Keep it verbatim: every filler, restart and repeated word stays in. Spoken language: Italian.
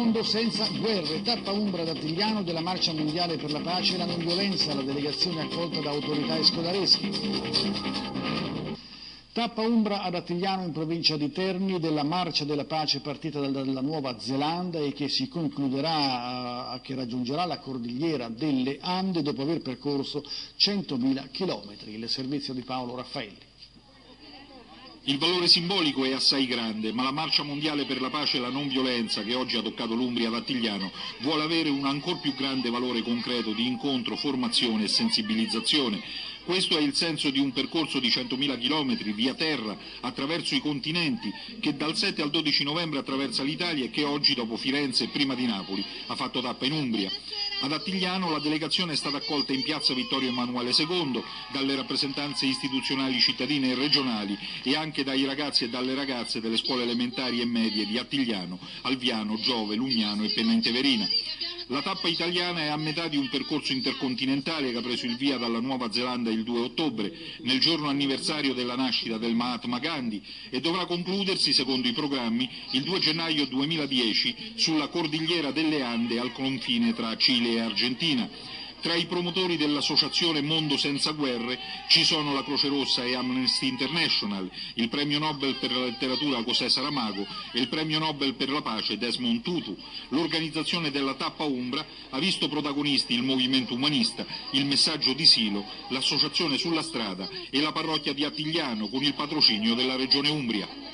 mondo senza guerre. Tappa Umbra ad Attigliano della Marcia Mondiale per la Pace e la Non Violenza, la delegazione accolta da autorità e scodareschi. Tappa Umbra ad Attigliano in provincia di Terni della Marcia della Pace partita dalla Nuova Zelanda e che si concluderà, che raggiungerà la cordigliera delle Ande dopo aver percorso centomila chilometri. Il servizio di Paolo Raffaelli. Il valore simbolico è assai grande, ma la Marcia Mondiale per la Pace e la Non Violenza, che oggi ha toccato l'Umbria ad Attigliano, vuole avere un ancor più grande valore concreto di incontro, formazione e sensibilizzazione. Questo è il senso di un percorso di centomila chilometri via terra, attraverso i continenti, che dal sette al dodici novembre attraversa l'Italia e che oggi, dopo Firenze e prima di Napoli, ha fatto tappa in Umbria. Ad Attigliano la delegazione è stata accolta in piazza Vittorio Emanuele secondo dalle rappresentanze istituzionali cittadine e regionali e anche dai ragazzi e dalle ragazze delle scuole elementari e medie di Attigliano, Alviano, Giove, Lugnano e Pennanteverina. La tappa italiana è a metà di un percorso intercontinentale che ha preso il via dalla Nuova Zelanda il due ottobre, nel giorno anniversario della nascita del Mahatma Gandhi, e dovrà concludersi, secondo i programmi, il due gennaio duemiladieci sulla cordigliera delle Ande al confine tra Cile e Argentina. Tra i promotori dell'associazione Mondo Senza Guerre ci sono la Croce Rossa e Amnesty International, il premio Nobel per la letteratura José Saramago e il premio Nobel per la pace Desmond Tutu. L'organizzazione della Tappa Umbra ha visto protagonisti il movimento umanista, il Messaggio di Silo, l'associazione Sulla Strada e la parrocchia di Attigliano con il patrocinio della Regione Umbria.